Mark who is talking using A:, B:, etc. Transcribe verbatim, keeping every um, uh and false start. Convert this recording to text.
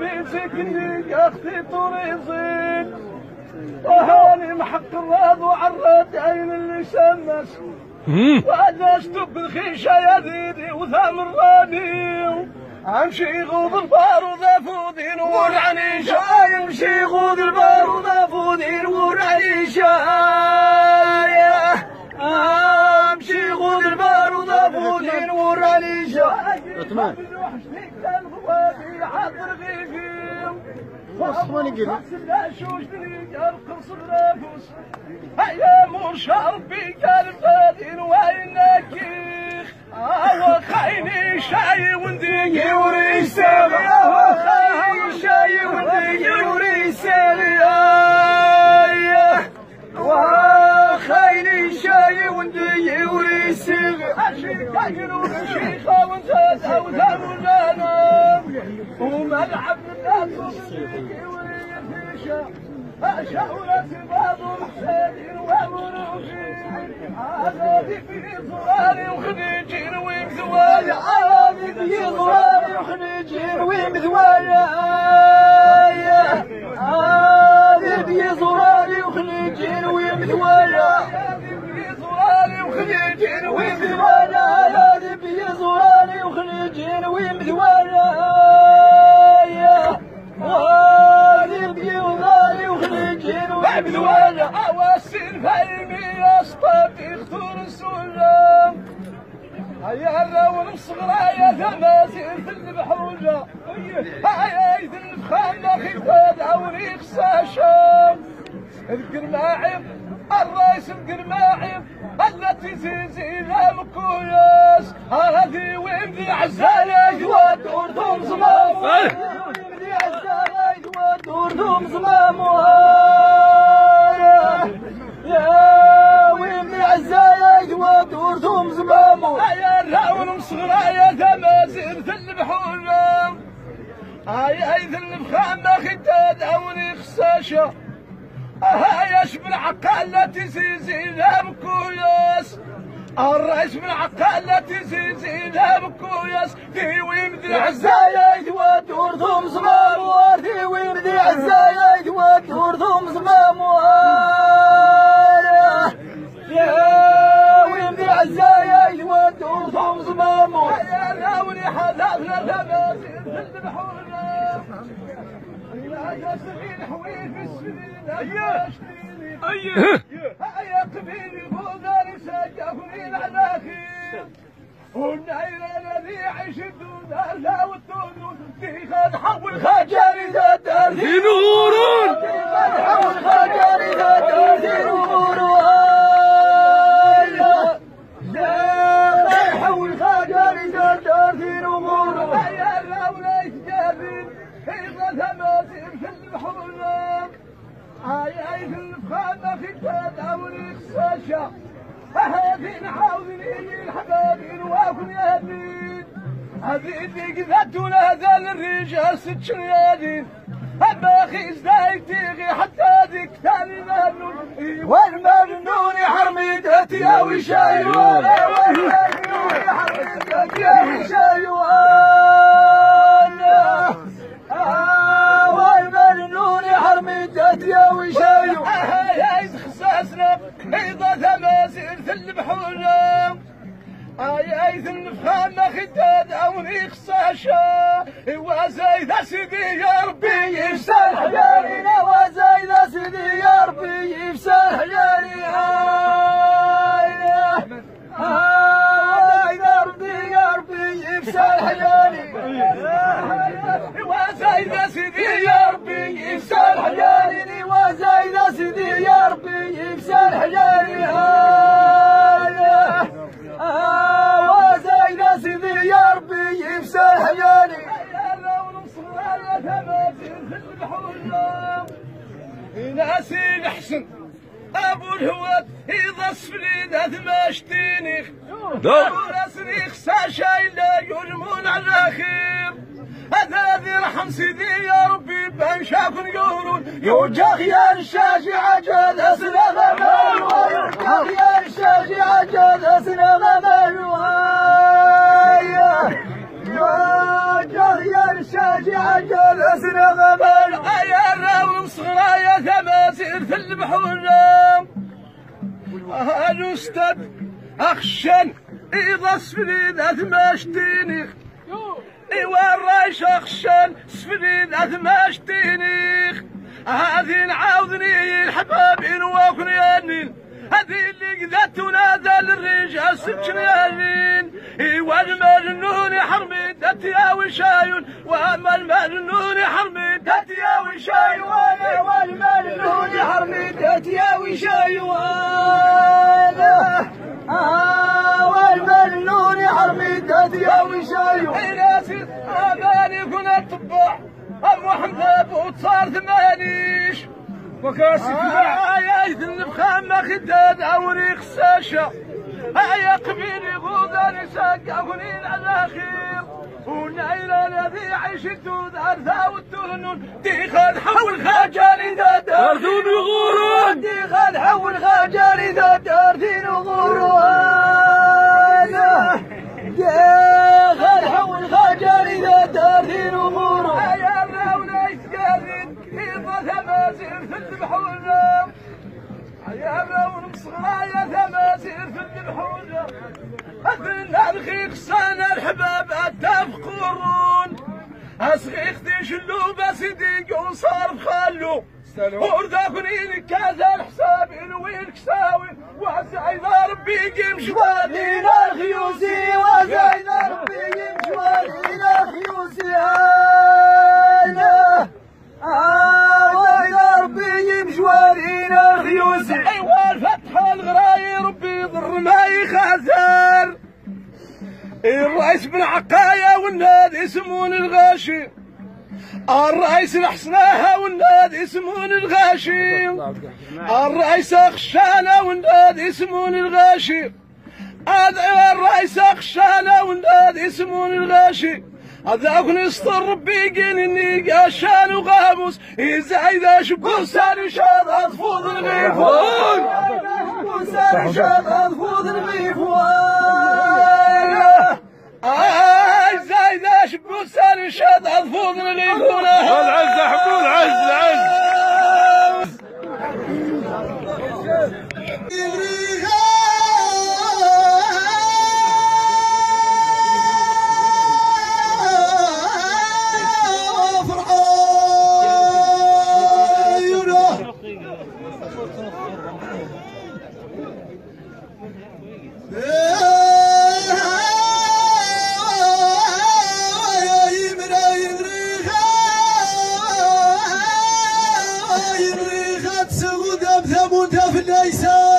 A: ربي سكني يا اختي طريزين وهاني محق الراض وعرات عين اللي شمس وعدشت بالخيشه يا ذيدي وثام الراني امشي غوض البار وضافودين والعنيشه يمشي غوض البار وضافودين والعنيشه امشي غوض البار وضافودين والعنيشه تمام حاضر غيفيم
B: وصفوني كده
A: شوش دنيا القرص الرافوس هيا مرشا ربي قال فادين وين نكيخ هو خايني شاي وندقي وريسالي هو خايني شاي وندقي وريسالي وخايني شاي وندقي وريسالي اشيخ اجرون شيخه وانت اوثان ولانا وملعب الناس شاورت بعض محسنين ومروجين عادي في ظلالي وخنيجين ومذوايا عادي في ظلالي وخنيجين ومذوايا عادي في ظلالي وخنيجين ومذوايا عادي في ظلالي وخنيجين ومذوايا عادي في ظلالي وخنيجين ومذوايا بدوانا اواسين فايمي اسطاتي اختور السلام هيا الراون الصغرايا ثمازين في البحوجه هيا ايد الفخامه خفاد عوني خساشام القرماعم الرايس القرماعم التي زيزي لا مكوياس هذه ويمدي عزايا ودور ثم زمام ويمدي عزايا ودور ثم زمام يا ويمدي عزايا ودور ثم زمام يا الراون صغرايا تمازين في البحوره هاي ايد الفخامه ختاد عوني خساشه هاي اشبل عقالة تزيزي لا مكوياس الرئيس من عقالة تزيزي لا مكوياس في ويمدي عزايا ودور ثم زمام في ويمدي عزايا ودور ثم زمام يا ويمدي عزايا ودور ثم زمام يا راوني حذافنا تمازين في البحور يا سفين حويل في السنين يا شتيني هيا قبيلي بوغاني سجفني العناخير والنعير الذي عيش الدون لا والدون في خد حول خجاري ذات في نور في خد حول خجاري ذات في نور لا حول خجاري ذات في نور يا الراولي تجابين حيطة تماثيل في البحور هاي هاي في الفخامة ختاد عوني خساشة هذي نعاودني الحبابين واكم يا بنين هذي اللي قذتونا هذا الرجال ست شريادين أما أخي ازداي تيغي حتى ذيك ثاني مهنون والمجنون حرميدتي يا وشايوان والمجنون حرميدتي يا وشايوان والمجنون حرميدتي يا وشايوان هاي خصاصنا ايضا تمازيل في البحوره هاي ايضا الفخامه ختاد عوني خصاشه وزايد سيدي يا ربي يفسر حجارينا وزايد سيدي يا ربي يفسر حجاري هاي هاي يا ربي يا ربي يفسر حجاري وزايد سيدي يا ربي يفسر حجاري وزايد سيدي يا ربي يفسر حجاري هاي وزايد سيدي يا ربي يفسر حجاري ناسي الحسن ابو الهوات اذا السفلين هذ ما شتيني وراسني خساشة الا يلمون على الاخير هذا ذي رحم سيدي يا ربي بان شافن يقولون يوجه يا الشاجي عجل اسنا غمال ويوجه يا الشاجي عجل اسنا غمال يوجه يا الشاجي عجل اسنا غمال يا الراون صغرى يا تماسير في البحور الاستاذ اخشن اذا سفلي ذات ماشتيني ايوا الرايش اخشن سفلي ذات ماشتيني هذه نعاودني الحباب نواكنيانين هذه اللي قدت ونادى للرجال سكنيانين ايوا المجنون حرمي دت يا وشايون واما المجنون حرمي دت يا وشايون والمجنون حرمي دت يا وشايون والمجنون حرمي دت يا وشايون ناسي اماني كنا الطباع ابو حمد وصار ثمانيش وكاسك يا يذنب خامة خداد أوري خساشة يا قبيلي غوداني ساقوني على خير ونايلة الذي عيش الدود أرثا والتهنون ديخان حول خاجالي داد أرثون وغورون ديخان حول خاجالي داد أرثين وغورون ديخان حول خاجالي داد أرثين وغورون يا الراونا يتقالين إيضا تماسير في البحور يا راون صغرى يا تماسير في البحور أثنى الخيق سانا الحباب التفقرون أصغيخ تشلو بسيدي وصار خلو ورداكني كذا الحساب وين كساوي وزايد ربي يمش والينا الخيوسي وزايد ربي يمش والينا الخيوسي انا اه ربي يمش والينا الخيوسي ايوا الفتح الغراي ربي يضر ما يخاثر الرئيس بن عقايا والناد يسمون الغاشي الرئيس الحسناها والناد يسمون الغاشي الرئيس خشانة والناد يسمون الغاشي الرئيس خشانة والناد يسمون الغاشي هذاك نستر ربي قيني قاشان وغاموس إذا إذا شبوسان شاد أطفوض الغيفون شبوسان شاد أطفوض الغيفون إذا إذا شبوسان شاد أطفوض الغيفون
B: العز حبوا العز العز
C: ليس